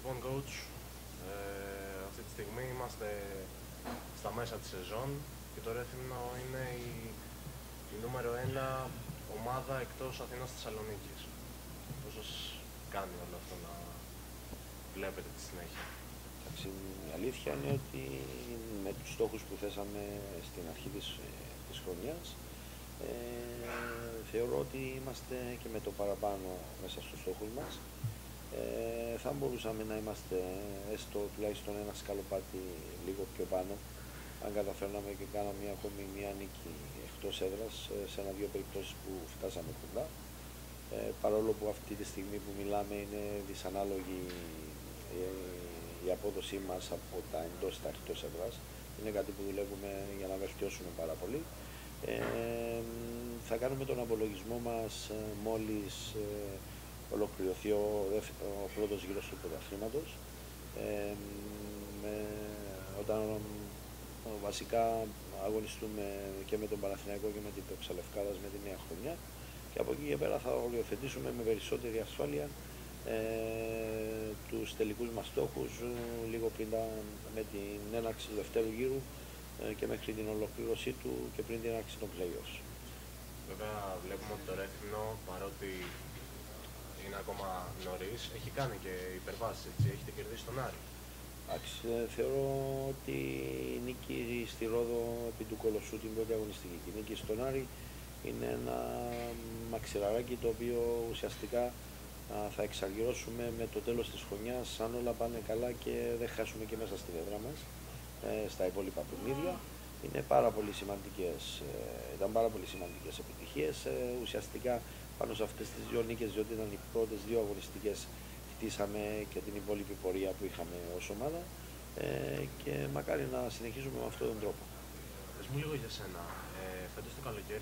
Λοιπόν, coach, αυτή τη στιγμή είμαστε στα μέσα της σεζόν και το Ρέθυμνο είναι η νούμερο 1 ομάδα εκτός Αθήνας Θεσσαλονίκης. Πώς σας κάνει όλο αυτό να βλέπετε τη συνέχεια? Η αλήθεια είναι ότι με τους στόχους που θέσαμε στην αρχή της χρονιάς θεωρώ ότι είμαστε και με το παραπάνω μέσα στους στόχους μας. Θα μπορούσαμε να είμαστε έστω τουλάχιστον ένα σκαλοπάτι λίγο πιο πάνω αν καταφέρναμε και κάναμε ακόμη μια νίκη εκτός έδρας σε ένα-δύο περιπτώσεις που φτάσαμε κοντά. Παρόλο που αυτή τη στιγμή που μιλάμε είναι δυσανάλογη η απόδοσή μας από τα εντός στα εκτός έδρας, είναι κάτι που δουλεύουμε για να βελτιώσουμε πάρα πολύ. Θα κάνουμε τον απολογισμό μας μόλις ολοκληρωθεί ο πρώτος γύρος του πρωταθλήματος, όταν βασικά αγωνιστούμε και με τον Παναθηναϊκό και με την Τόξα Λευκάδας με τη νέα χρονιά, και από εκεί και πέρα θα οριοθετήσουμε με περισσότερη ασφάλεια τους τελικούς μας στόχους λίγο πριν με την έναρξη του δευτέρου γύρου και μέχρι την ολοκλήρωσή του και πριν την έναρξη των play-offs. Βέβαια βλέπουμε ότι το Ρέθυμνο, παρότι είναι ακόμα νωρίς, έχει κάνει και υπερβάσεις, έτσι, έχετε κερδίσει τον Άρη. Θεωρώ ότι η νίκη στη Ρόδο επί του Κολοσσού, την πρώτη αγωνιστική, και η νίκη στον Άρη είναι ένα μαξιλαράκι το οποίο ουσιαστικά θα εξαργυρώσουμε με το τέλος της χρονιάς, αν όλα πάνε καλά και δεν χάσουμε και μέσα στην έδρα μας στα υπόλοιπα παιχνίδια. Είναι πάρα πολύ σημαντικές, ήταν πάρα πολύ σημαντικές επιτυχίες. Ουσιαστικά πάνω σε αυτές τις δύο νίκες, διότι ήταν οι πρώτες δύο αγωνιστικές, χτίσαμε και την υπόλοιπη πορεία που είχαμε ως ομάδα και μακάρι να συνεχίσουμε με αυτόν τον τρόπο. Πες μου λίγο για σένα. Φέτος το καλοκαίρι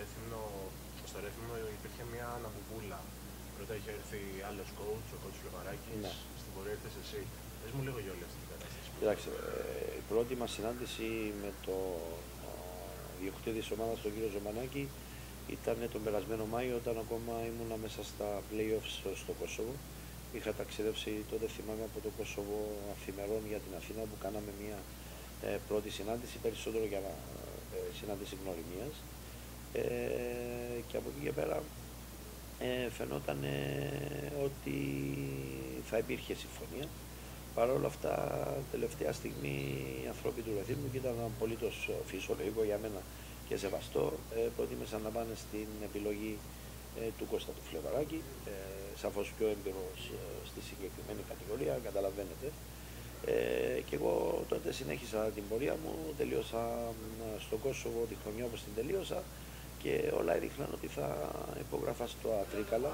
στο Ρέθυμνο υπήρχε μια αναμπουγούλα. Πρώτα είχε έρθει άλλος coach, ο coach Λεβαράκης, ναι. Στην πορεία ήρθες εσύ. Πες μου λίγο για όλη αυτή την κατάσταση. Κοιτάξτε, η πρώτη μας συνάντηση με το διοκτήτη της ομάδας, τον κύριο Ζωμανάκη, ήταν τον περασμένο Μάιο, όταν ακόμα ήμουνα μέσα στα play-offs στο Κόσοβο. Είχα ταξιδέψει τότε, θυμάμαι, από το Κόσοβο αφημερών για την Αθήνα, που κάναμε μια πρώτη συνάντηση, περισσότερο για συνάντηση γνωριμίας. Και από εκεί και πέρα φαινόταν ότι θα υπήρχε συμφωνία. Παρ' όλα αυτά, τελευταία στιγμή οι άνθρωποι του Ρεθύμνου, και ήταν απολύτως φυσιολογικό για μένα και σεβαστό, προτίμησαν να πάνε στην επιλογή του Κώστα του Φλεβαράκη, σαφώς πιο έμπειρος στη συγκεκριμένη κατηγορία, καταλαβαίνετε. Και εγώ τότε συνέχισα την πορεία μου, τελείωσα στο Κόσοβο τη χρονιά όπως την τελείωσα και όλα έδειχναν ότι θα υπογράφα στο Ατρίκαλα,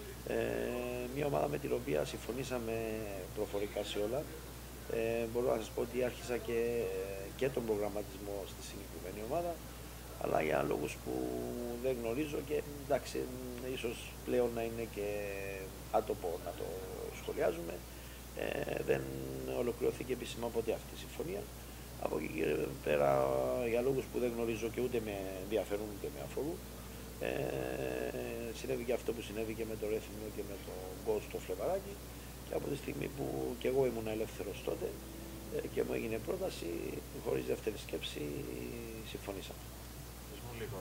μια ομάδα με την οποία συμφωνήσαμε προφορικά σε όλα. Μπορώ να σας πω ότι άρχισα και τον προγραμματισμό στη συγκεκριμένη ομάδα, αλλά για λόγους που δεν γνωρίζω και εντάξει, ίσως πλέον να είναι και άτοπο να το σχολιάζουμε, δεν ολοκληρωθήκε επίσημα ποτέ αυτή η συμφωνία. Από εκεί και πέρα, για λόγους που δεν γνωρίζω και ούτε με ενδιαφέρουν ούτε με αφορούν, συνέβη και αυτό που συνέβη και με το Ρέθυμνο και με τον coach το Φλεβαράκη, και από τη στιγμή που και εγώ ήμουν ελεύθερος τότε και μου έγινε πρόταση, χωρίς δεύτερη σκέψη συμφωνήσαμε. Πες μου λίγο,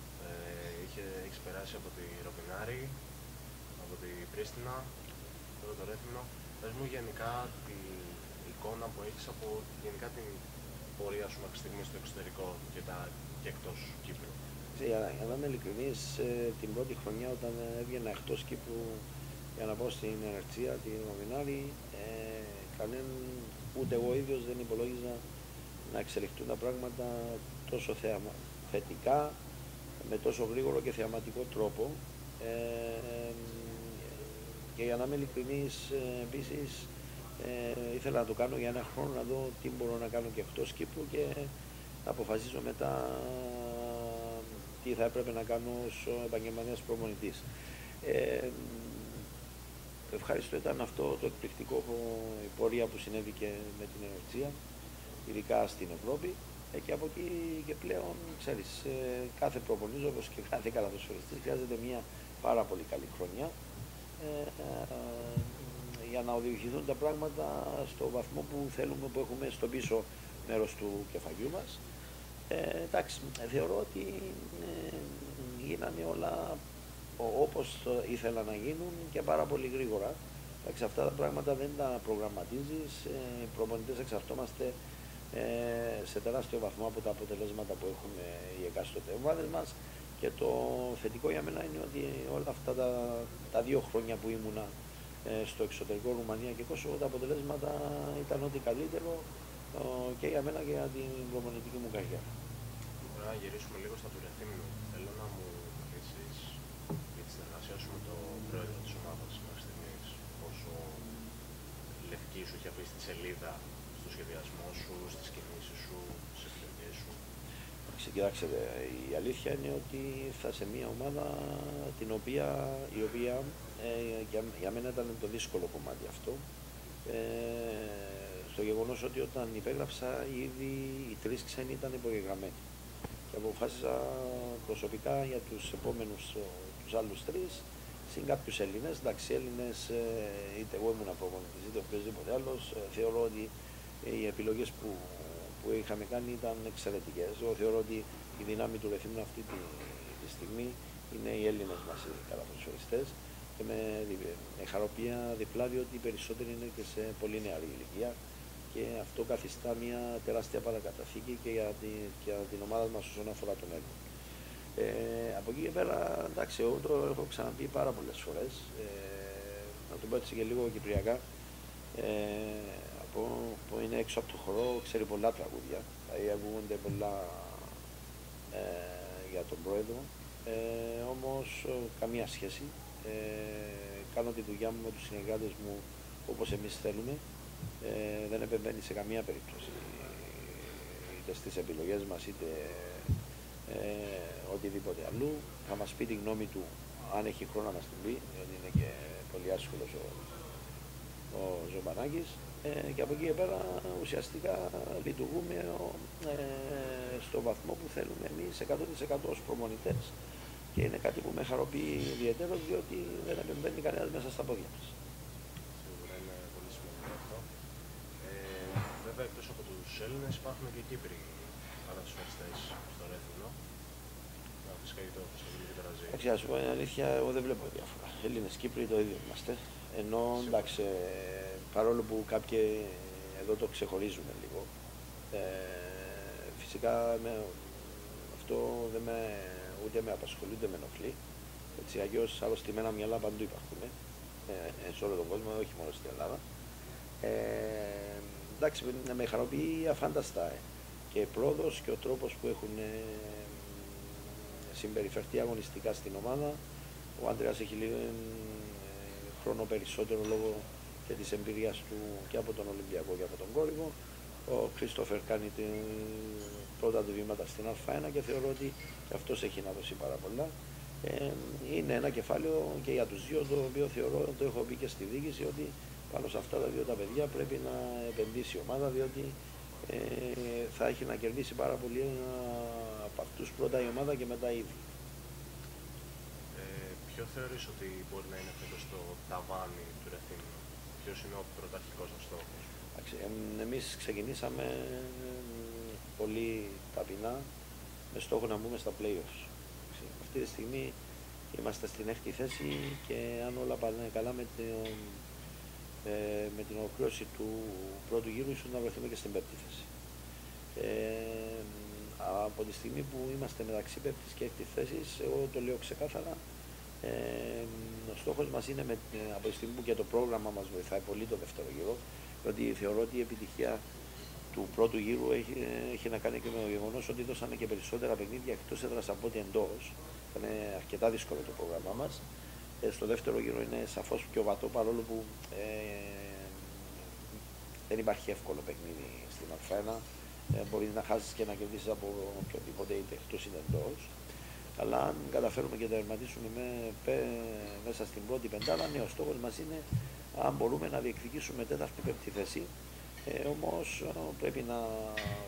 έχεις περάσει από τη Ροπινάρη, από τη Πρίστινα, τώρα το Ρέθυμνο. Πες μου γενικά την εικόνα που έχεις από γενικά την πορεία σου μέχρι στιγμή στο εξωτερικό και εκτός Κύπρου. Για να είμαι ειλικρινής, την πρώτη χρονιά όταν έβγαινα εκτός Κύπρου για να πάω στην Ερτσία, την Ροπινάρη, ούτε εγώ ίδιος δεν υπολόγιζα να εξελιχθούν τα πράγματα τόσο θετικά, με τόσο γρήγορο και θεαματικό τρόπο. Και για να είμαι ειλικρινής, επίσης, ήθελα να το κάνω για ένα χρόνο, να δω τι μπορώ να κάνω και εκτός Κύπρου και να αποφασίσω μετά τι θα έπρεπε να κάνω ως επαγγελματίας προπονητής. Ευχαριστώ ήταν αυτό το εκπληκτικό, η πορεία που συνέβη και με την Ερτσία, ειδικά στην Ευρώπη, και από εκεί και πλέον, ξέρεις, κάθε προπονητής όπως και κάθε καλαθοσφαιριστής χρειάζεται μια πάρα πολύ καλή χρονιά. για να οδηγηθούν τα πράγματα στο βαθμό που θέλουμε, που έχουμε στο πίσω μέρος του κεφαλιού μας. Εντάξει, θεωρώ ότι γίνανε όλα όπως ήθελα να γίνουν και πάρα πολύ γρήγορα. Εντάξει, αυτά τα πράγματα δεν τα προγραμματίζεις, οι προπονητές εξαρτώμαστε σε τεράστιο βαθμό από τα αποτελέσματα που έχουν οι εκάστοτε ομάδες μας, και το θετικό για μένα είναι ότι όλα αυτά τα 2 χρόνια που ήμουνα στο εξωτερικό, Ρουμανία και Κόσοβο, τα αποτελέσματα ήταν ό,τι καλύτερο και για μένα και για την προπονητική μου καριέρα. Τώρα να γυρίσουμε λίγο στα του Ρεθύμνου. Θέλω να μου πείσεις για τη συνεργασία σου με τον πρόεδρο της ομάδας μέχρι στιγμής. Πόσο λευκή σου έχει αφήσει τη σελίδα στο σχεδιασμό σου, στις κινήσεις σου, στις επιλογές σου? Κοιτάξτε, η αλήθεια είναι ότι ήρθα σε μια ομάδα η οποία για μένα ήταν το δύσκολο κομμάτι αυτό. Στο γεγονός ότι όταν υπέγραψα ήδη οι 3 ξένοι ήταν υπογεγραμμένοι και αποφάσισα προσωπικά για τους επόμενους, τους άλλους 3, συν κάποιους Έλληνες. Εντάξει, Έλληνες, είτε εγώ ήμουν προπονητής είτε οποιοδήποτε άλλος, θεωρώ ότι οι επιλογές που είχαμε κάνει ήταν εξαιρετικές. Εγώ θεωρώ ότι η δύναμη του Ρεθύμνου αυτή τη στιγμή είναι οι Έλληνες μας οι καλαθοσφαιριστές, και με χαροποιία διπλά, διότι οι περισσότεροι είναι και σε πολύ νεαρή ηλικία, και αυτό καθιστά μια τεράστια παρακαταθήκη και για την ομάδα μας όσον αφορά τον Έλληνα. Από εκεί και πέρα, εντάξει, εγώ το έχω ξαναπεί πάρα πολλές φορές, να το πω έτσι και λίγο κυπριακά, που είναι έξω από το χορό, ξέρει πολλά τραγούδια, δηλαδή ακούγονται πολλά για τον πρόεδρο, όμως καμία σχέση. Κάνω τη δουλειά μου με τους συνεργάτες μου όπως εμείς θέλουμε, δεν επεμβαίνει σε καμία περίπτωση, είτε στις επιλογές μας είτε οτιδήποτε αλλού. Θα μας πει τη γνώμη του αν έχει χρόνο να μας την πει, διότι είναι και πολύ άσχολος ο Ζωμπανάκης, και από εκεί και πέρα ουσιαστικά λειτουργούμε στο βαθμό που θέλουμε εμείς 100% ως προπονητές, και είναι κάτι που με χαροποιεί ιδιαίτερο, διότι δεν επεμβαίνει κανένας μέσα στα πόδια μας. Σίγουρα είναι πολύ σημαντικό αυτό. Βέβαια, εκτός από τους Έλληνες υπάρχουν και Κύπροι καλαθοσφαιριστές στο Ρέθυμνο. Φυσικά και το Χρυστοβούλιο και το Ραζί. Εντάξει, ας πω είναι αλήθεια, εγώ δεν βλέπω διάφορα. Έλληνες, Κύπροι το ίδιο είμαστε. Ενώ εντάξει, παρόλο που κάποιοι εδώ το ξεχωρίζουμε λίγο, φυσικά αυτό ούτε με απασχολεί ούτε με ενοχλεί. Έτσι, αλλιώς αρρωστημένα μυαλά παντού υπάρχουν, σε όλο τον κόσμο, όχι μόνο στην Ελλάδα. Εντάξει, με χαροποιεί αφάνταστα και η πρόοδος και ο τρόπος που έχουν συμπεριφερθεί αγωνιστικά στην ομάδα. Ο Άντρεας έχει λίγο χρόνο περισσότερο λόγω και της εμπειρίας του και από τον Ολυμπιακό και από τον Κόρυβο. Ο Κρίστοφερ κάνει πρώτα του βήματα στην Α1 και θεωρώ ότι και αυτός έχει να δώσει πάρα πολλά. Είναι ένα κεφάλαιο και για τους δύο, το οποίο θεωρώ, το έχω πει και στη διοίκηση, ότι πάνω σε αυτά τα δύο τα παιδιά πρέπει να επενδύσει η ομάδα, διότι θα έχει να κερδίσει πάρα πολύ από αυτούς, πρώτα η ομάδα και μετά ήδη. Ποιο θεωρείς ότι μπορεί να είναι φέτος το ταβάνι του Ρεθύμνου? Ποιος είναι ο πρωταρχικός σας στόχος? Εμείς ξεκινήσαμε πολύ ταπεινά με στόχο να μπούμε στα play-offs. Αυτή τη στιγμή είμαστε στην 6η θέση και αν όλα πάνε καλά με την ολοκλήρωση του πρώτου γύρου ίσως να βρεθούμε και στην 5η θέση. Από τη στιγμή που είμαστε μεταξύ 5ης και 6ης θέσης, εγώ το λέω ξεκάθαρα, ο στόχος μας είναι, από τη στιγμή που και το πρόγραμμα μας βοηθάει πολύ το δεύτερο γύρο, διότι θεωρώ ότι η επιτυχία του πρώτου γύρου έχει να κάνει και με το γεγονός ότι δώσαμε και περισσότερα παιχνίδια εκτός έδρας από ό,τι εντός. Ήταν αρκετά δύσκολο το πρόγραμμά μας. Στο δεύτερο γύρο είναι σαφώς πιο βατό, παρόλο που δεν υπάρχει εύκολο παιχνίδι στην Α1. Μπορείς να χάσεις και να κερδίσεις από οποιοδήποτε, είτε εκτός είτε εντός. Αλλά αν καταφέρουμε και τερματίσουμε μέσα στην πρώτη πεντάδα, ναι, ο στόχος μας είναι, αν μπορούμε, να διεκδικήσουμε 4η-5η θέση. Όμως πρέπει να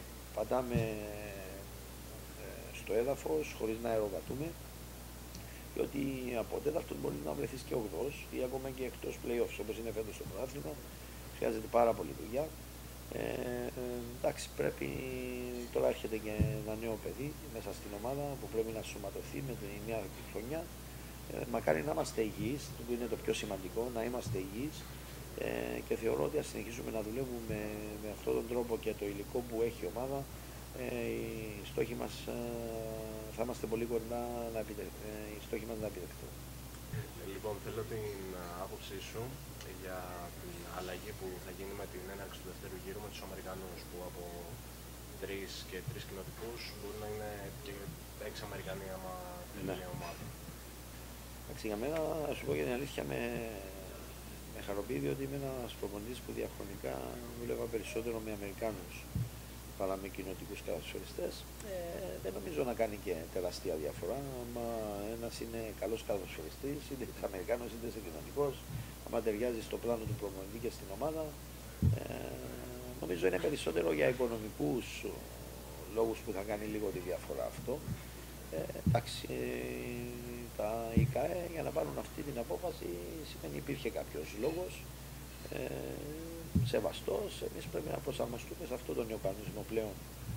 πατάμε στο έδαφος χωρίς να αεροβατούμε, και ότι από τέταρτος μπορεί να βρεθείς και 8ος ή ακόμα και εκτός play-offs, όπως είναι φέτος το πρωτάθλημα. Χρειάζεται πάρα πολύ δουλειά. Εντάξει, πρέπει, τώρα έρχεται και ένα νέο παιδί μέσα στην ομάδα που πρέπει να σωματωθεί με τη νέα χρονιά. Μακάρι να είμαστε υγιείς, που είναι το πιο σημαντικό, να είμαστε υγιείς, και θεωρώ ότι ας συνεχίσουμε να δουλεύουμε με αυτόν τον τρόπο και το υλικό που έχει η ομάδα, οι στόχοι μας θα είμαστε πολύ κοντά οι στόχοι μας να επιτευχθούν. Λοιπόν, θέλω την άποψή σου για την αλλαγή που θα γίνει με την έναρξη του δεύτερου γύρου με τους Αμερικανούς, που από 3 και 3 κοινοτικούς μπορεί να είναι και 6 Αμερικανοί άμα είναι μια ομάδα. Εντάξει, για μένα, να σου πω για την αλήθεια, με χαροποιεί, διότι είμαι ένας προπονητής που διαχρονικά δούλευα περισσότερο με Αμερικάνους παρά με κοινοτικούς καλαθοσφαιριστές. Δεν νομίζω να κάνει και τεράστια διαφορά. Άμα ένας είναι καλός καλαθοσφαιριστής, είτε είσαι Αμερικάνος είτε είσαι κοινοτικός, άμα ταιριάζει στο πλάνο του προπονητή και στην ομάδα, νομίζω είναι περισσότερο για οικονομικούς λόγους που θα κάνει λίγο τη διαφορά αυτό. Εντάξει, η ΚΑΕ για να πάρουν αυτή την απόφαση σημαίνει υπήρχε κάποιος λόγος σεβαστός. Εμείς πρέπει να προσαρμοστούμε σε αυτόν τον νέο κανονισμό πλέον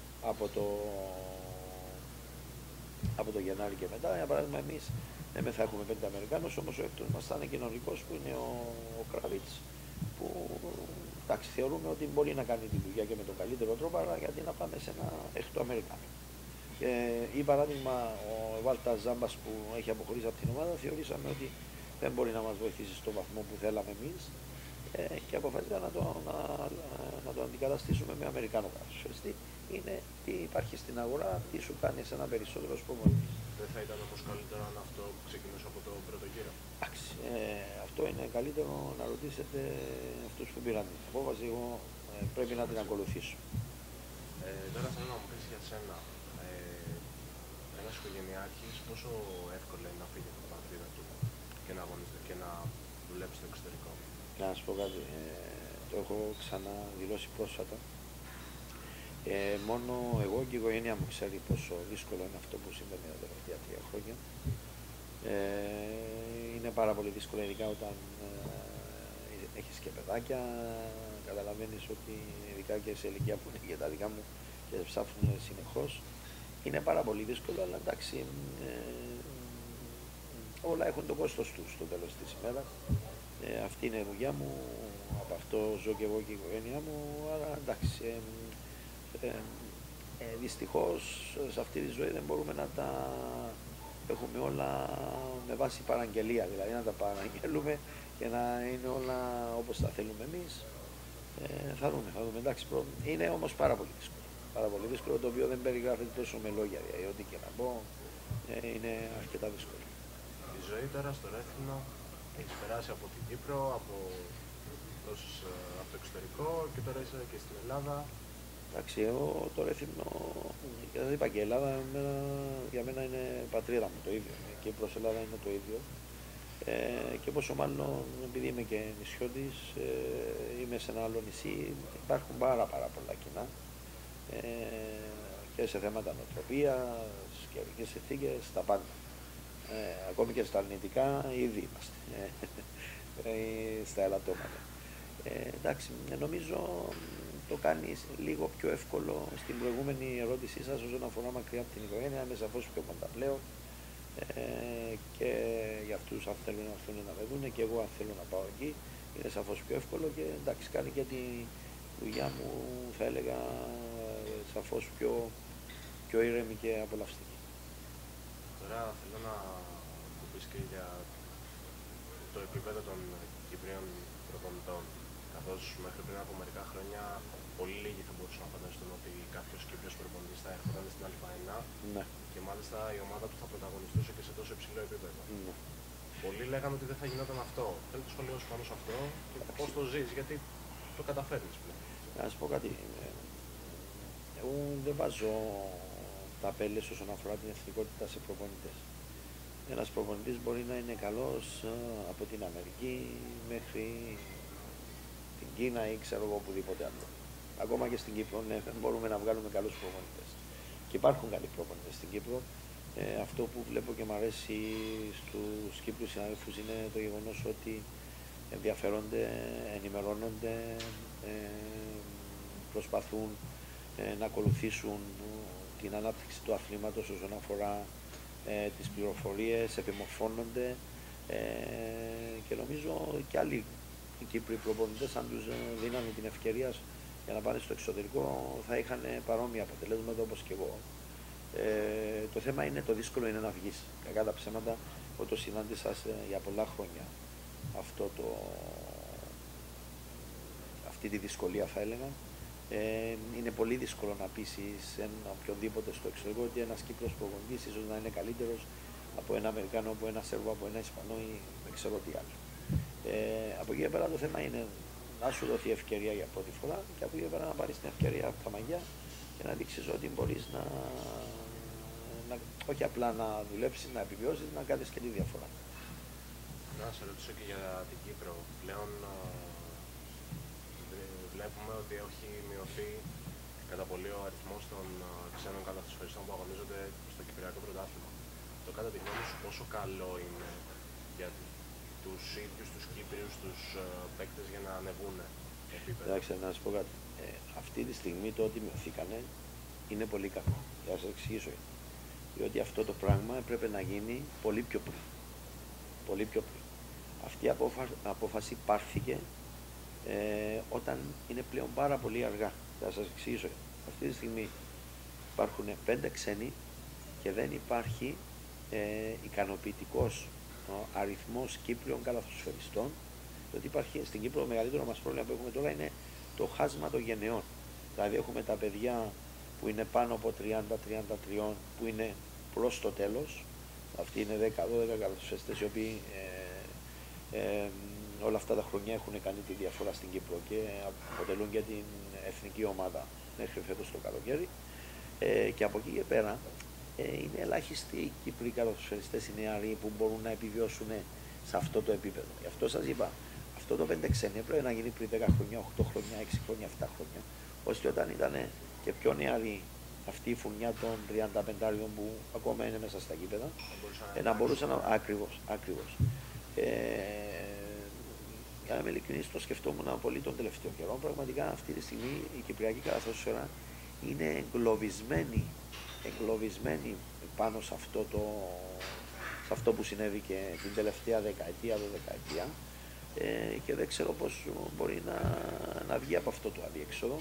από το Γενάρη και μετά. Για παράδειγμα, εμείς θα έχουμε 5 Αμερικάνους, όμως ο έκτος μας θα είναι κοινωνικός που είναι ο Κραβίτς, που εντάξει, θεωρούμε ότι μπορεί να κάνει τη δουλειά και με τον καλύτερο τρόπο, αλλά γιατί να πάμε σε ένα έκτο Αμερικάνο. Ή παράδειγμα ο Βάλτα Ζάμπας που έχει αποχωρήσει από την ομάδα, θεωρήσαμε ότι δεν μπορεί να μας βοηθήσει στο βαθμό που θέλαμε εμείς, και αποφασίσαμε να το αντικαταστήσουμε με Αμερικάνο καλαθοσφαιριστή. Είναι τι υπάρχει στην αγορά, τι σου κάνει ένα περισσότερο προπονητής. Δεν θα ήταν όμως καλύτερο αν αυτό ξεκινούσε από το πρώτο γύρο? Εντάξει, αυτό είναι καλύτερο να ρωτήσετε αυτούς που πήραν την απόφαση. Εγώ πρέπει να την ακολουθήσω. Τώρα θέλω να μου πεις για σένα. Ένας οικογενειάρχης, πόσο εύκολο είναι να φύγει από την πατρίδα του και να αγωνίζεται και να δουλέψει στο εξωτερικό? Να σου πω κάτι, το έχω ξαναδηλώσει πρόσφατα. Μόνο εγώ και η οικογένειά μου ξέρει πόσο δύσκολο είναι αυτό που συμβαίνει τα τελευταία 3 χρόνια. Είναι πάρα πολύ δύσκολο, ειδικά όταν έχεις και παιδάκια. Καταλαβαίνεις ότι ειδικά και σε ηλικία που είναι και τα δικά μου και ψάχνουν συνεχώς, είναι πάρα πολύ δύσκολο, αλλά εντάξει, όλα έχουν το κόστος τους στο τέλος της ημέρας. Αυτή είναι η δουλειά μου, από αυτό ζω και εγώ και η οικογένειά μου, άρα εντάξει, δυστυχώς σε αυτή τη ζωή δεν μπορούμε να τα έχουμε όλα με βάση παραγγελία, δηλαδή να τα παραγγέλουμε και να είναι όλα όπως τα θέλουμε εμείς. Θα δούμε, εντάξει, είναι όμως πάρα πολύ δύσκολο. Πάρα πολύ δύσκολο, το οποίο δεν περιγράφεται τόσο με λόγια, δηλαδή ό,τι και να πω, είναι αρκετά δύσκολο. Η ζωή τώρα στο Ρέθυμνο έχει περάσει από την Κύπρο, από το εξωτερικό και τώρα είσαι και στην Ελλάδα. Εντάξει, εγώ το Ρέθυμνο, και δεν είπα και η Ελλάδα, για μένα είναι πατρίδα μου το ίδιο. Και η Ελλάδα είναι το ίδιο. Και πόσο μάλλον επειδή είμαι και νησιώτης, είμαι σε ένα άλλο νησί, υπάρχουν πάρα πολλά κοινά. Και σε θέματα νοοτροπίας, καιρικές συνθήκες, τα πάντα. Ακόμη και στα αρνητικά ήδη είμαστε, στα ελαττώματα. Εντάξει, νομίζω το κάνει λίγο πιο εύκολο στην προηγούμενη ερώτησή σας όσον αφορά μακριά από την οικογένεια, είμαι σαφώς πιο κοντά πλέον, και για αυτούς αν θέλουν να έρθουν να με δουν και εγώ αν θέλω να πάω εκεί, είναι σαφώς πιο εύκολο και εντάξει, κάνει και τη δουλειά μου, θα έλεγα, σαφώς πιο ήρεμη και απολαυστική. Τώρα θέλω να μου πεις και για το επίπεδο των Κυπρίων προπονητών. Καθώς μέχρι πριν από μερικά χρόνια πολύ λίγοι θα μπορούσαν να φανταστούν ότι κάποιος Κύπριος προπονητής θα έρχονταν στην Α1, Ναι. και μάλιστα η ομάδα του θα πρωταγωνιστούσε και σε τόσο υψηλό επίπεδο. Ναι. Πολλοί λέγανε ότι δεν θα γινόταν αυτό. Θέλω το σχολείο σου πάνω σε αυτό και πώς το ζεις, γιατί το καταφέρνεις πλέον. Να σου πω κάτι. Εγώ δεν βάζω ταπέλες όσον αφορά την εθνικότητα σε προπονητές. Ένας προπονητής μπορεί να είναι καλός από την Αμερική μέχρι την Κίνα ή ξέρω εγώ οπουδήποτε άλλο. Ακόμα και στην Κύπρο, ναι, δεν μπορούμε να βγάλουμε καλούς προπονητές. Και υπάρχουν καλοί προπονητές στην Κύπρο. Αυτό που βλέπω και μου αρέσει στους Κύπρους συνάδελφους είναι το γεγονός ότι ενδιαφέρονται, ενημερώνονται, προσπαθούν να ακολουθήσουν την ανάπτυξη του αθλήματος όσον αφορά τις πληροφορίες, επιμορφώνονται και νομίζω και άλλοι οι Κύπροι προπονητές, αν τους δίνανε την ευκαιρία για να πάνε στο εξωτερικό, θα είχαν παρόμοια αποτελέσματα όπως και εγώ. Το θέμα είναι, το δύσκολο είναι να βγεις. Κακά τα ψέματα, όταν συνάντησα για πολλά χρόνια αυτή τη δυσκολία, θα έλεγα. Είναι πολύ δύσκολο να πείσεις έναν οποιονδήποτε στο εξωτερικό ότι ένας Κύπρος προπονητής ίσως να είναι καλύτερος από ένα Αμερικάνο, από ένα Σέρβο, από ένα Ισπανό ή δεν ξέρω τι άλλο. Από εκεί πέρα το θέμα είναι να σου δοθεί ευκαιρία για πρώτη φορά και από εκεί πέρα να πάρεις την ευκαιρία από τα μαγιά και να δείξεις ότι μπορείς όχι απλά να δουλέψεις, να επιβιώσεις, να κάνεις και τη διαφορά. Να σε ρωτήσω και για την Κύπρο. Πλέον βλέπουμε ότι έχει μειωθεί κατά πολύ ο αριθμός των ξένων καλαθοσφαιριστών που αγωνίζονται στο Κυπριακό Πρωτάθλημα. Το κατά τη γνώμη σου πόσο καλό είναι για τους ίδιους τους Κύπριους, τους παίκτες για να ανεβούν επίπεδο? Εντάξει, να σας πω κάτι. Αυτή τη στιγμή το ότι μειωθήκανε είναι πολύ κακό. Για να σας εξηγήσω. Διότι αυτό το πράγμα έπρεπε να γίνει πολύ πιο πριν. Πολύ πιο πριν. Αυτή η απόφαση πάρθηκε όταν είναι πλέον πάρα πολύ αργά. Θα σας εξηγήσω. Αυτή τη στιγμή υπάρχουν 5 ξένοι και δεν υπάρχει ικανοποιητικός αριθμός Κύπριων καλαθοσφαιριστών, διότι υπάρχει στην Κύπρο το μεγαλύτερο μας πρόβλημα που έχουμε τώρα είναι το χάσμα των γενεών. Δηλαδή έχουμε τα παιδιά που είναι πάνω από 30-33 που είναι προς το τέλος. Αυτοί είναι 10-12 καλαθοσφαιριστές οι οποίοι όλα αυτά τα χρόνια έχουν κάνει τη διαφορά στην Κύπρο και αποτελούν και την εθνική ομάδα μέχρι φέτος το καλοκαίρι. Και από εκεί και πέρα είναι ελάχιστοι οι Κύπροι καλαθοσφαιριστές, οι νεαροί που μπορούν να επιβιώσουν σε αυτό το επίπεδο. Γι' αυτό σας είπα, αυτό το 5 ξένοι πρέπει να γίνει πριν 10 χρόνια, 8 χρόνια, 6 χρόνια, 7 χρόνια, ώστε όταν ήταν και πιο νεαροί αυτή η φουνιά των 35 που ακόμα είναι μέσα στα γήπεδα, να μπορούσαν να... Ακριβώς. Για να είμαι ειλικρινής, το σκεφτόμουν πολύ τον τελευταίο καιρό. Πραγματικά αυτή τη στιγμή η Κυπριακή καλαθόσφαιρα είναι εγκλωβισμένη πάνω σε αυτό που συνέβη και την τελευταία δεκαετία, και δεν ξέρω πώς μπορεί να βγει από αυτό το αδιέξοδο.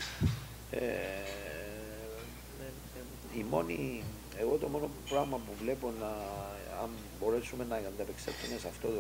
Εγώ το μόνο πράγμα που βλέπω αν μπορέσουμε να ανταπεξέλθουμε σε αυτό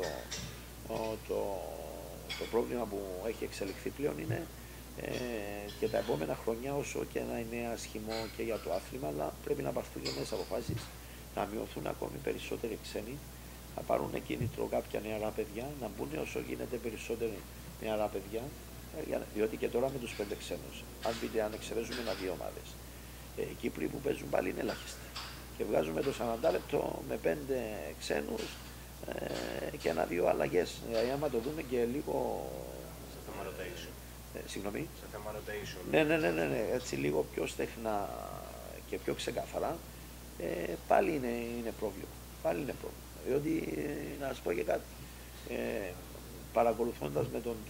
το πρόβλημα που έχει εξελιχθεί πλέον είναι και τα επόμενα χρόνια, όσο και να είναι άσχημο και για το άθλημα, αλλά πρέπει να πάρθουν και νέες αποφάσεις, να μειωθούν ακόμη περισσότεροι ξένοι, να πάρουν κίνητρο κάποια νεαρά παιδιά, να μπουν όσο γίνεται περισσότεροι νεαρά παιδιά, διότι και τώρα με τους 5 ξένους, αν εξαιρέσουμε ένα-δύο ομάδες, οι Κύπροι που παίζουν πάλι είναι ελάχιστοι. Και βγάζουμε το 40 λεπτό με 5 ξένους και ένα-δύο αλλαγές. Δηλαδή, άμα το δούμε και λίγο. Σε θέμα rotation. Συγγνώμη. Σε θέμα rotation. Ναι. Έτσι λίγο πιο στεχνά και πιο ξεκάθαρα, πάλι είναι πρόβλημα. Διότι, να σας πω και κάτι, παρακολουθώντας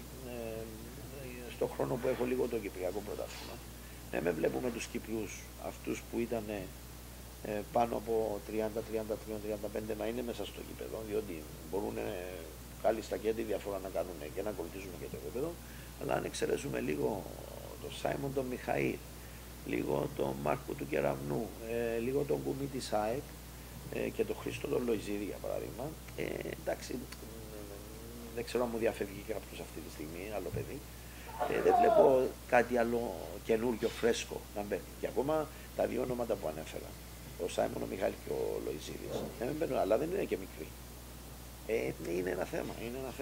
στον χρόνο που έχω λίγο το Κυπριακό Πρωτάθλημα, με βλέπουμε τους Κυπριούς, αυτούς που ήταν πάνω από 30-33-35 να είναι μέσα στο γήπεδο, διότι μπορούν κάλλιστα και τη διαφορά να κάνουν και να ακολουθήσουν και το γήπεδο, αλλά αν εξαιρέσουμε λίγο τον Σάιμον τον Μιχαήλ, λίγο τον Μάρκο του Κεραμνού, λίγο τον Κουμί της ΑΕΚ και τον Χρήστο τον Λοϊζίδη για παράδειγμα, εντάξει, δεν ξέρω αν μου διαφεύγει κάποιος αυτή τη στιγμή, άλλο παιδί, δεν βλέπω κάτι άλλο καινούργιο, φρέσκο να μπαίνει. Και ακόμα τα δύο ονόματα που ανέφερα, ο Σάιμον ο Μιχάλη και ο Λοϊζίδης, δεν μπαίνουν, αλλά δεν είναι και μικροί. Είναι ένα θέμα.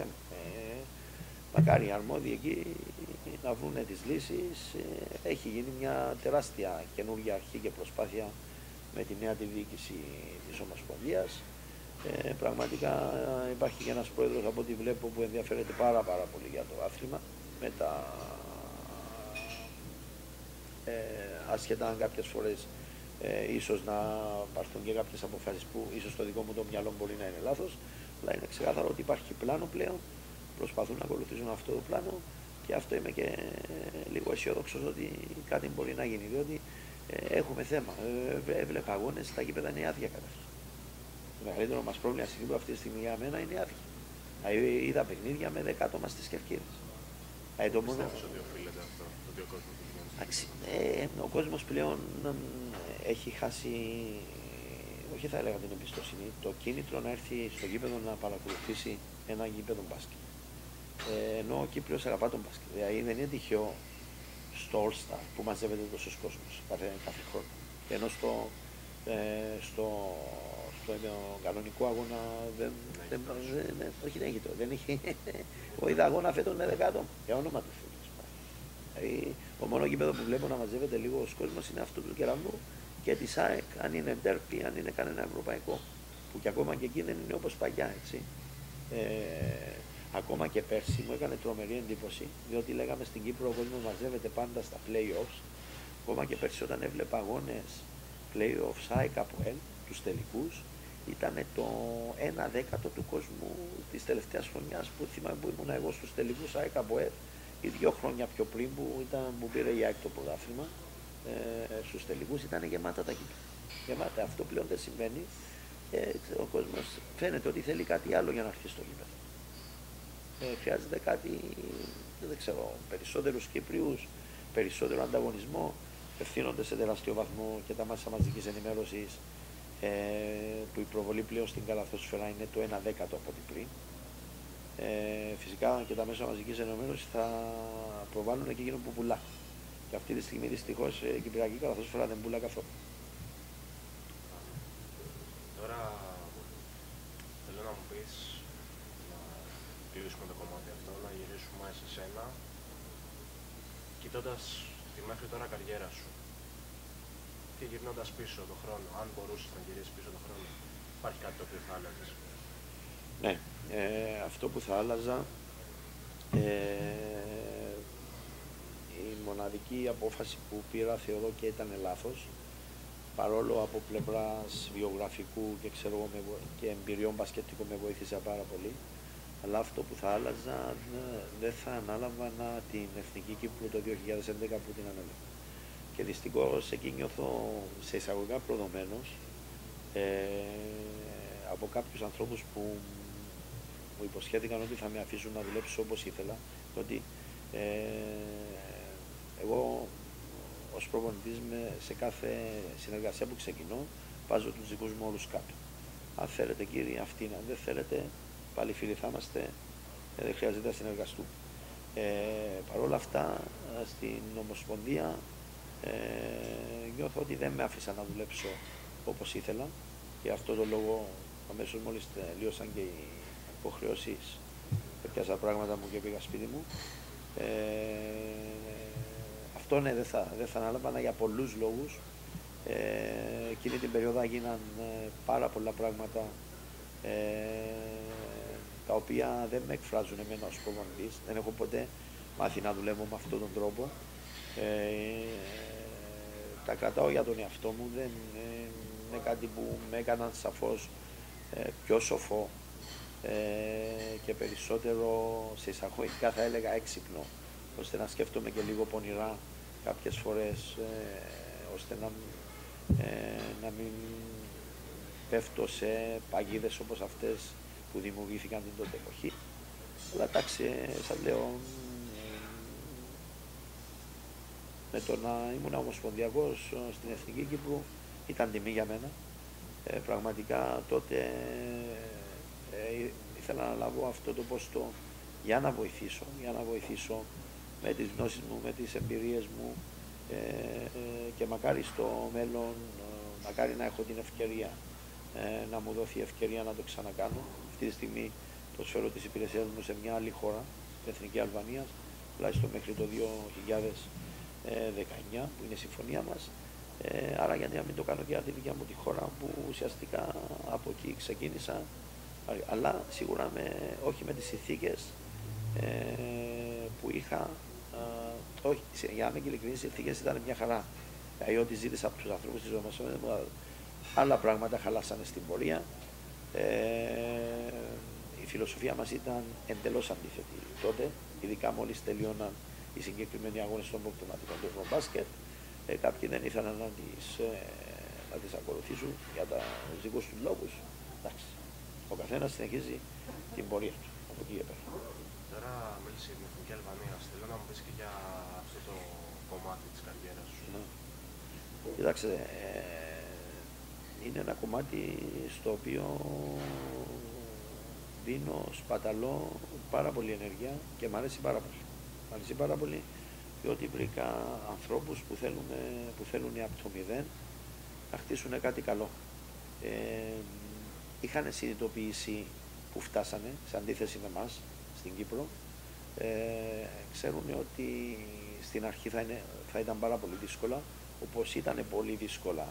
Μακάρι οι αρμόδιοι εκεί να βρουν τις λύσεις. Έχει γίνει μια τεράστια καινούργια αρχή και προσπάθεια με τη νέα τη διοίκηση της Ομοσπονδίας. Πραγματικά υπάρχει και ένας πρόεδρος από ό,τι βλέπω που ενδιαφέρεται πάρα πολύ για το άθλημα, με άσχετα αν κάποιες φορές Ίσως να πάρθουν και κάποιες αποφάσεις που ίσως το δικό μου το μυαλό μπορεί να είναι λάθος, αλλά είναι ξεκάθαρο ότι υπάρχει πλάνο πλέον, προσπαθούν να ακολουθήσουν αυτό το πλάνο και αυτό είμαι και λίγο αισιόδοξο ότι κάτι μπορεί να γίνει, διότι έχουμε θέμα. Έβλεπα αγώνες, τα γήπεδα είναι άδεια καταρχήν. Το μεγαλύτερο μας πρόβλημα στην Κύπρο αυτή τη στιγμή για μένα είναι άδεια. Είδα παιχνίδια με 10 άτομα στις κερκίδες. Πιστεύεις ότι οφείλεται αυτό, ότι ο κόσμος πηγαίνει? Ο κόσμος πλέον έχει χάσει, όχι θα έλεγα την εμπιστοσύνη, το κίνητρο να έρθει στο γήπεδο να παρακολουθήσει ένα γήπεδο μπάσκετ. Ενώ ο Κύπριος αγαπά τον μπάσκετ. Δηλαδή δεν είναι τυχαίο στο All Star που μαζεύεται τόσος κόσμος κάθε χρόνο. Ενώ στο κανονικό αγώνα δεν έχει. Ο είδα αγώνα φέτος με 10 άτομα, για όνομα του Θεού. Δηλαδή, το μόνο γήπεδο που βλέπω να μαζεύεται λίγο ο κόσμος είναι αυτό του Κεραμνού και της ΑΕΚ, αν είναι ντέρπι, αν είναι κανένα ευρωπαϊκό. Που και ακόμα και εκεί δεν είναι όπως παλιά, έτσι. Ακόμα και πέρσι μου έκανε τρομερή εντύπωση, διότι λέγαμε στην Κύπρο ο κόσμος μαζεύεται πάντα στα play-offs. Ακόμα και πέρσι όταν έβλεπα αγώνες play-offs ΑΕΚ από τους τελικούς, ήταν το 1/10 του κόσμου της τελευταίας χρονιάς που θυμάμαι που ήμουν εγώ στους τελικούς ΑΕΚ από ή 2 χρόνια πιο πριν που πήρε η ΑΕΚ το πρωτάθλημα. Στους τελικούς ήταν γεμάτα τα κύπρα. Γεμάτα. Αυτό πλέον δεν συμβαίνει. Ο κόσμος φαίνεται ότι θέλει κάτι άλλο για να έρθει στο γήπεδο. Χρειάζεται κάτι, δεν ξέρω, περισσότερους Κύπριους, περισσότερο ανταγωνισμό. Ευθύνονται σε τεράστιο βαθμό και τα μέσα μαζικής ενημέρωσης που η προβολή πλέον στην καλαθόσφαιρα είναι το 1/10 από ό,τι πριν. Φυσικά και τα μέσα μαζικής ενημέρωσης θα προβάλλουν και εκείνο που πουλά. Και αυτή τη στιγμή δυστυχώς η κυπριακή καλαθόσφαιρα δεν πουλά καθόλου. Τώρα θέλω να μου πεις, να κλείσουμε το κομμάτι αυτό, να γυρίσουμε σε σένα, κοιτώντας τη μέχρι τώρα καριέρα σου και γυρνώντας πίσω τον χρόνο, αν μπορούσες να γυρίσεις πίσω τον χρόνο, υπάρχει κάτι το οποίο θα άλλαζες? Ναι, αυτό που θα άλλαζα, η μοναδική απόφαση που πήρα θεωρώ και ήταν λάθος, παρόλο από πλευράς βιογραφικού και, και εμπειριών μπασκετικού με βοήθησε πάρα πολύ, αλλά αυτό που θα άλλαζα, δεν θα ανάλαβα την Εθνική Κύπρου το 2011 που την ανέλαβα. Και δυστυχώς εκεί νιώθω σε εισαγωγικά προδομένος από κάποιους ανθρώπους που μου υποσχέθηκαν ότι θα με αφήσουν να δουλέψω όπως ήθελα, ότι εγώ ως προπονητής σε κάθε συνεργασία που ξεκινώ βάζω τους δικούς μου όλους κάτω. Αν θέλετε κύριοι, αυτή είναι. Αν δεν θέλετε, πάλι φίλοι θα είμαστε, δεν χρειάζεται να συνεργαστούμε. Παρ' όλα αυτά, στην Ομοσπονδία νιώθω ότι δεν με άφησαν να δουλέψω όπως ήθελα και αυτό το λόγο αμέσως μόλις τελείωσαν και οι υποχρεώσεις, έπιασα πράγματα μου και πήγα σπίτι μου. Αυτό ναι, δεν θα ανάλαβα για πολλούς λόγους. Εκείνη την περίοδο έγιναν πάρα πολλά πράγματα τα οποία δεν με εκφράζουν εμένα ως προπονητής. Δεν έχω ποτέ μάθει να δουλεύω με αυτόν τον τρόπο. Τα κρατάω για τον εαυτό μου, δεν είναι κάτι που με έκαναν σαφώς πιο σοφό και περισσότερο σε εισαγωγικά θα έλεγα έξυπνο, ώστε να σκέφτομαι και λίγο πονηρά κάποιες φορές, ώστε να μην πέφτω σε παγίδες όπως αυτές που δημιουργήθηκαν την τότε εποχή. Αλλά εντάξει, σας λέω, με το να ήμουν ομοσπονδιακός στην Εθνική Κύπρου ήταν τιμή για μένα. Πραγματικά τότε ήθελα να λάβω αυτό το ποστό για να βοηθήσω με τις γνώσεις μου, με τις εμπειρίες μου και μακάρι στο μέλλον, μακάρι να έχω την ευκαιρία να μου δοθεί η ευκαιρία να το ξανακάνω. Αυτή τη στιγμή προσφέρω τις υπηρεσίες μου σε μια άλλη χώρα, την Εθνική Αλβανία, τουλάχιστον μέχρι το 2019 που είναι η συμφωνία μας. Άρα γιατί να μην το κάνω και για τη δικιά μου τη χώρα που ουσιαστικά από εκεί ξεκίνησα, αλλά σίγουρα όχι με τις συνθήκες που είχα, όχι, για να είμαι ειλικρινής, οι συνθήκες ήταν μια χαρά. Δηλαδή, ό,τι ζήτησα από τους ανθρώπους της ομάδας, άλλα πράγματα χαλάσανε στην πορεία. Η φιλοσοφία μας ήταν εντελώς αντίθετη τότε, ειδικά μόλις τελείωναν οι συγκεκριμένοι αγώνες των αποκτηματικών του Ευρωμπάσκετ. Κάποιοι δεν ήθελαν να τις ακολουθήσουν για τους δικούς τους λόγους. Εντάξει, ο καθένας συνεχίζει την πορεία του από εκεί και πέρα. Τώρα μίλησε για την Εθνική Αλβανία. Θέλω να μου πεις και για αυτό το κομμάτι της καριέρας σου. Ναι. Κοιτάξτε, είναι ένα κομμάτι στο οποίο δίνω, σπαταλώ πάρα πολύ ενέργεια και μ' αρέσει πάρα πολύ. Μ' αρέσει πάρα πολύ διότι βρήκα ανθρώπους που θέλουν από το μηδέν να χτίσουν κάτι καλό. Είχαν συνειδητοποιήσει που φτάσανε, σε αντίθεση με εμάς στην Κύπρο. Ξέρουν ότι στην αρχή θα ήταν πάρα πολύ δύσκολα, όπως ήταν πολύ δύσκολα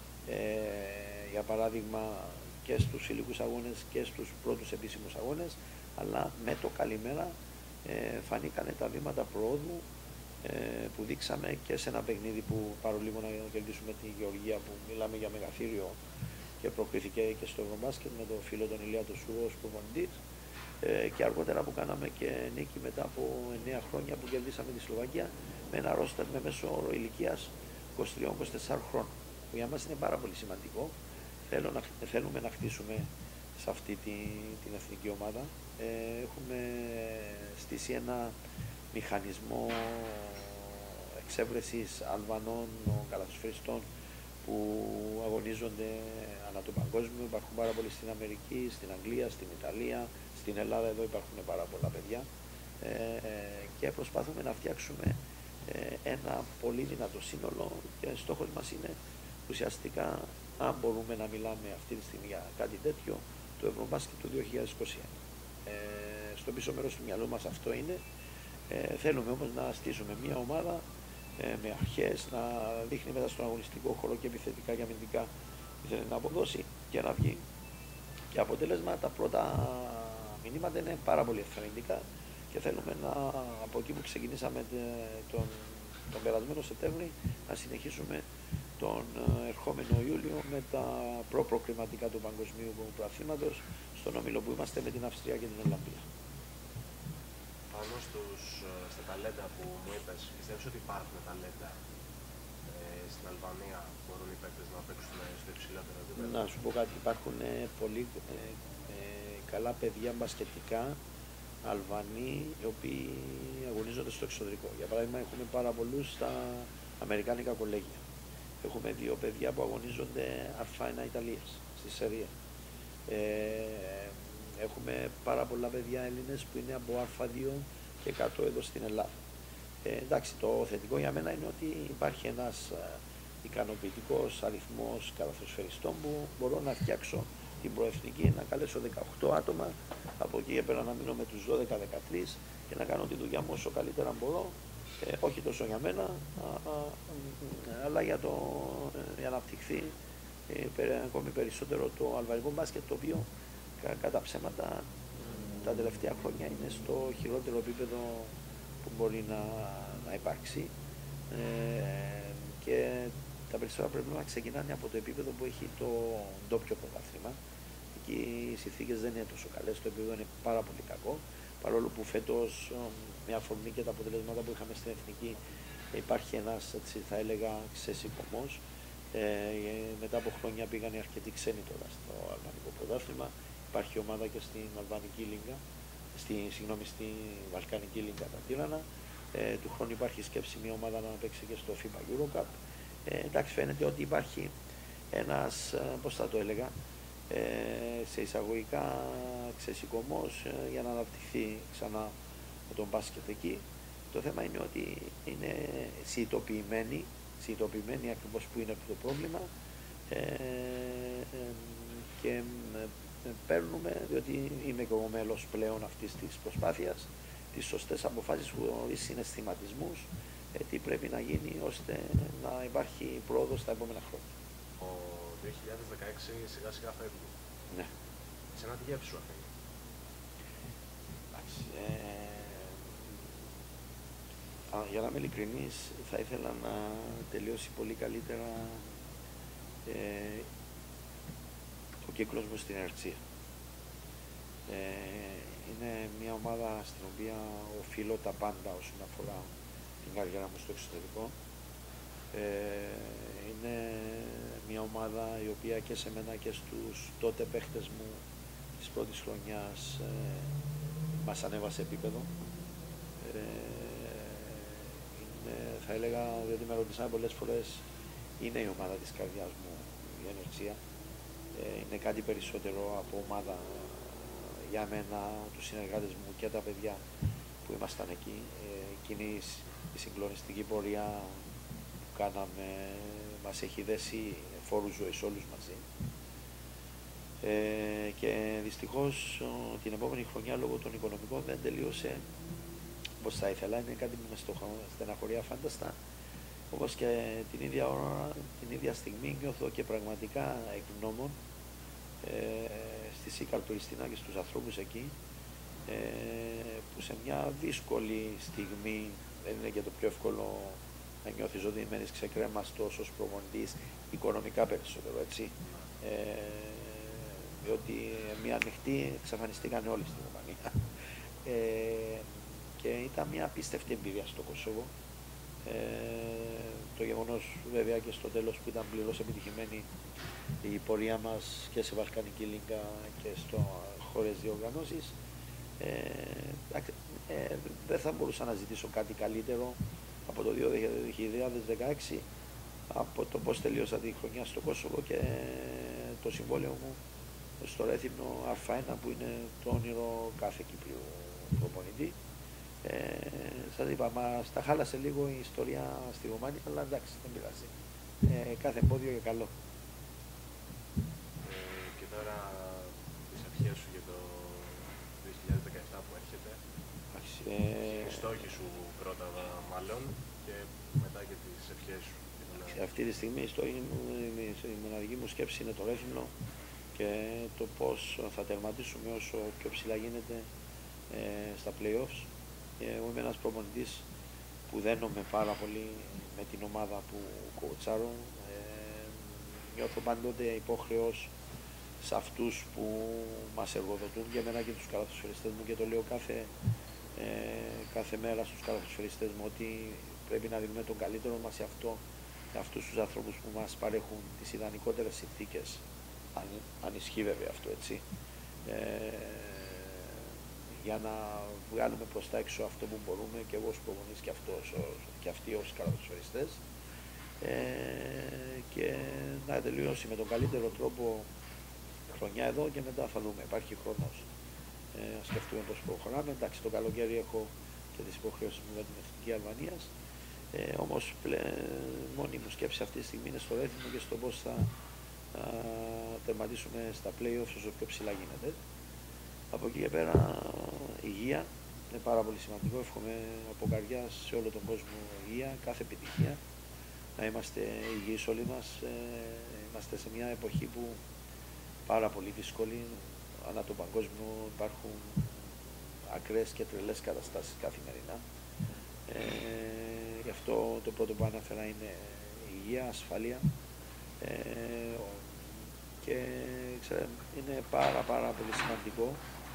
για παράδειγμα και στους φιλικούς αγώνες και στους πρώτους επίσημους αγώνες, αλλά με το καλημέρα φανήκανε τα βήματα προόδου που δείξαμε και σε ένα παιχνίδι που παρολίγο να κερδίσουμε τη Γεωργία, που μιλάμε για μεγαθύριο και προκρίθηκε και στο Ευρωμπάσκετ με τον φίλο τον Ηλία τον Σούρο ως προπονητής, και αργότερα που κάναμε και νίκη μετά από 9 χρόνια που κερδίσαμε τη Σλοβακία με ένα ρόστερ με μέσο όρο ηλικίας 23-24 χρόνων, που για μας είναι πάρα πολύ σημαντικό. Θέλουμε να χτίσουμε σε αυτή την εθνική ομάδα. Έχουμε στήσει ένα μηχανισμό εξέβρεσης Αλβανών καλαθοσφαιριστών που αγωνίζονται ανά το παγκόσμιο. Υπάρχουν πάρα πολλοί στην Αμερική, στην Αγγλία, στην Ιταλία, στην Ελλάδα. Εδώ υπάρχουν πάρα πολλά παιδιά και προσπαθούμε να φτιάξουμε ένα πολύ δυνατό σύνολο, και στόχος μας είναι ουσιαστικά, αν μπορούμε να μιλάμε αυτή τη στιγμή για κάτι τέτοιο, το Ευρωμπάσκετ του 2021. Στο πίσω μέρος του μυαλού μας αυτό είναι. Θέλουμε όμως να στήσουμε μια ομάδα με αρχές, να δείχνει μέσα στον αγωνιστικό χώρο και επιθετικά και αμυντικά τι θέλει να αποδώσει και να βγει. Και αποτέλεσμα, τα πρώτα μηνύματα είναι πάρα πολύ ενθαρρυντικά και θέλουμε από εκεί που ξεκινήσαμε τον περασμένο Σεπτέμβρη να συνεχίσουμε τον ερχόμενο Ιούλιο με τα προκριματικά του Παγκοσμίου Πρωταθλήματος στον όμιλο που είμαστε με την Αυστρία και την Ολλανδία. Πάνω στα ταλέντα που μου είπες, πιστεύεις ότι υπάρχουν ταλέντα στην Αλβανία που μπορούν οι παίκτες να παίξουν στο υψηλότερο επίπεδο? Να σου πω κάτι, υπάρχουν πολύ καλά παιδιά μπασκετικά Αλβανοί οι οποίοι αγωνίζονται στο εξωτερικό. Για παράδειγμα, έχουμε πάρα πολλούς στα αμερικάνικα κολέγια. Έχουμε 2 παιδιά που αγωνίζονται Α1 Ιταλίας, στη Σερία. Έχουμε πάρα πολλά παιδιά Έλληνες που είναι από Α2 και κάτω εδώ στην Ελλάδα. Εντάξει, το θετικό για μένα είναι ότι υπάρχει ένας ικανοποιητικός αριθμός καλαθοσφαιριστών που μπορώ να φτιάξω την προεθνική, να καλέσω 18 άτομα, από εκεί και πέρα να μείνω με τους 12-13 και να κάνω τη δουλειά μου όσο καλύτερα μπορώ, όχι τόσο για μένα, αλλά για να αναπτυχθεί ακόμη περισσότερο το αλβανικό μπάσκετ, το οποίο κατά ψέματα τα τελευταία χρόνια είναι στο χειρότερο επίπεδο που μπορεί να υπάρξει, και τα περισσότερα πρέπει να ξεκινάνε από το επίπεδο που έχει το ντόπιο πρωτάθλημα. Εκεί οι συνθήκες δεν είναι τόσο καλές, το επίπεδο είναι πάρα πολύ κακό, παρόλο που φέτος με αφορμή και τα αποτελέσματα που είχαμε στην Εθνική υπάρχει ένας, έτσι θα έλεγα, ξεσηκωμός. Μετά από χρόνια πήγαν αρκετοί ξένοι τώρα στο αλβανικό πρωτάθλημα. Υπάρχει ομάδα και στην αλβανική λίγκα, στη βαλκανική λίγκα τα Τύρανα. Του χρόνου υπάρχει σκέψη μια ομάδα να παίξει και στο FIBA Eurocup. Εντάξει, φαίνεται ότι υπάρχει ένας, πώς θα το έλεγα, σε εισαγωγικά ξεσηκωμός για να αναπτυχθεί ξανά τον μπάσκετ εκεί. Το θέμα είναι ότι είναι συνειδητοποιημένοι ακριβώς που είναι το πρόβλημα, και παίρνουμε, διότι είμαι και εγώ μέλος πλέον αυτής της προσπάθειας, τις σωστές αποφάσεις χωρίς συναισθηματισμούς, τι πρέπει να γίνει ώστε να υπάρχει πρόοδος τα επόμενα χρόνια. Το 2016 σιγά σιγά φεύγει. Ναι. Σε τι γεύση σου αφήνει? Για να είμαι ειλικρινής, θα ήθελα να τελειώσει πολύ καλύτερα ο κύκλος μου στην Ερτσία. Είναι μια ομάδα στην οποία οφείλω τα πάντα όσον αφορά την καριέρα μου στο εξωτερικό. Είναι μια ομάδα η οποία και σε μένα και στους τότε παίχτες μου της πρώτης χρονιάς μας ανέβασε επίπεδο. Θα έλεγα, διότι με ρωτήσανε πολλές φορές, είναι η ομάδα της καρδιάς μου η Ενερτσία. Είναι κάτι περισσότερο από ομάδα για μένα, τους συνεργάτες μου και τα παιδιά που ήμασταν εκεί. Εκείνη η συγκλονιστική πορεία που κάναμε μας έχει δέσει φόρους ζωής όλους μαζί. Και δυστυχώς την επόμενη χρονιά λόγω των οικονομικών δεν τελείωσε όπως θα ήθελα. Είναι κάτι που με στεναχωρεί αφάνταστα. Όπως και την ίδια ώρα, την ίδια στιγμή νιώθω και πραγματικά ευγνώμων στη ΣΥΚΑΡ Πριστίνα και στους ανθρώπους εκεί που σε μια δύσκολη στιγμή, δεν είναι και το πιο εύκολο να νιώθεις ότι μένεις ξεκρέμαστος ως προπονητής, οικονομικά περισσότερο, έτσι. Διότι μια νυχτή εξαφανιστήκαν όλοι στην Ρουμανία. Και ήταν μια απίστευτη εμπειρία στο Κόσοβο. Το γεγονός βέβαια και στο τέλος που ήταν πλήρως επιτυχημένη η πορεία μας και σε Βαλκανική Λίγκα και στο χώρες διοργανώσεις, δεν θα μπορούσα να ζητήσω κάτι καλύτερο από το 2016, από το πώς τελείωσα τη χρονιά στο Κόσοβο και το συμβόλαιο μου στο Ρέθυμνο Α1 που είναι το όνειρο κάθε Κύπριου προπονητή. Σας είπα, μας τα χάλασε λίγο η ιστορία στη Ρουμάνια, αλλά εντάξει, δεν πειράζει. Κάθε εμπόδιο για καλό. Και τώρα τις ευχές σου για το 2017 που έρχεται. Οι στόχοι σου πρώτα μάλλον και μετά και τις ευχές σου. Αυτή τη στιγμή η μοναδική μου σκέψη είναι το Ρέθυμνο και το πώς θα τερματίσουμε όσο πιο ψηλά γίνεται στα play-offs. Εγώ είμαι ένας προπονητής που δένομαι πάρα πολύ με την ομάδα που κοουτσάρω. Νιώθω πάντοτε υποχρεός σε αυτούς που μας εργοδοτούν και εμένα και τους καλαθοσφαιριστές μου, και το λέω κάθε μέρα στους καλαθοσφαιριστές μου ότι πρέπει να δίνουμε τον καλύτερο μας σε αυτούς τους ανθρώπους που μας παρέχουν τις ιδανικότερες συνθήκες, αν ισχύει βέβαια αυτό, έτσι. Για να βγάλουμε προς τα έξω αυτό που μπορούμε και εγώ ως προπονητής και αυτοί ως καλαθοσφαιριστές, και να τελειώσει με τον καλύτερο τρόπο χρονιά εδώ και μετά θα δούμε. Υπάρχει χρόνος να σκεφτούμε πώς προχωράμε. Εντάξει, το καλοκαίρι έχω και τις υποχρεώσεις μου με την Εθνική Αλβανίας, όμως μόνη μου σκέψη αυτή τη στιγμή είναι στο Ρέθυμνο και στο πώς θα τερματίσουμε στα play-offs όσο πιο ψηλά γίνεται. Από εκεί και πέρα, υγεία είναι πάρα πολύ σημαντικό. Εύχομαι από καρδιάς σε όλο τον κόσμο υγεία, κάθε επιτυχία, να είμαστε υγιείς όλοι μας. Είμαστε σε μια εποχή που πάρα πολύ δύσκολη, ανά τον παγκόσμιο υπάρχουν ακραίες και τρελές καταστάσεις καθημερινά. Γι' αυτό το πρώτο που αναφέρα είναι υγεία, ασφάλεια, και είναι πάρα πολύ σημαντικό,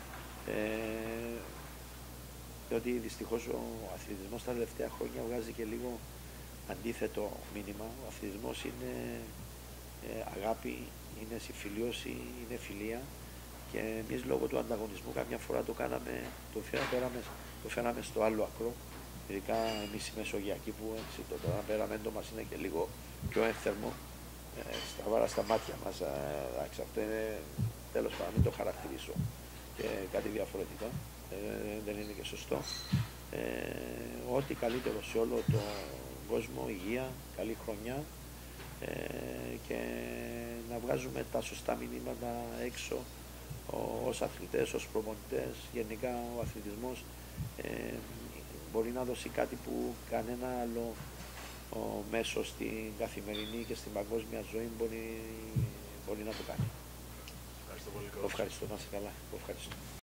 διότι δυστυχώς ο αθλητισμός τα τελευταία χρόνια βγάζει και λίγο αντίθετο μήνυμα. Ο αθλητισμός είναι αγάπη, είναι συμφιλίωση, είναι φιλία, και εμείς λόγω του ανταγωνισμού καμιά φορά το φέραμε στο άλλο άκρο, ειδικά εμείς οι Μεσογειακοί που το τεραμπέραμέντο μας είναι και λίγο πιο ένθερμο, στραβάρα στα μάτια μας. Αυτό είναι, τέλος πάντων, μην το χαρακτηρίσω και κάτι διαφορετικά, δεν είναι και σωστό. Ό,τι καλύτερο σε όλο τον κόσμο, υγεία, καλή χρονιά, και να βγάζουμε τα σωστά μηνύματα έξω ως αθλητές, ως προπονητές. Γενικά ο αθλητισμός μπορεί να δώσει κάτι που κανένα άλλο μέσο στην καθημερινή και στην παγκόσμια ζωή μπορεί να το κάνει. Ευχαριστώ πολύ. Ευχαριστώ, να είσαι καλά. Ευχαριστώ.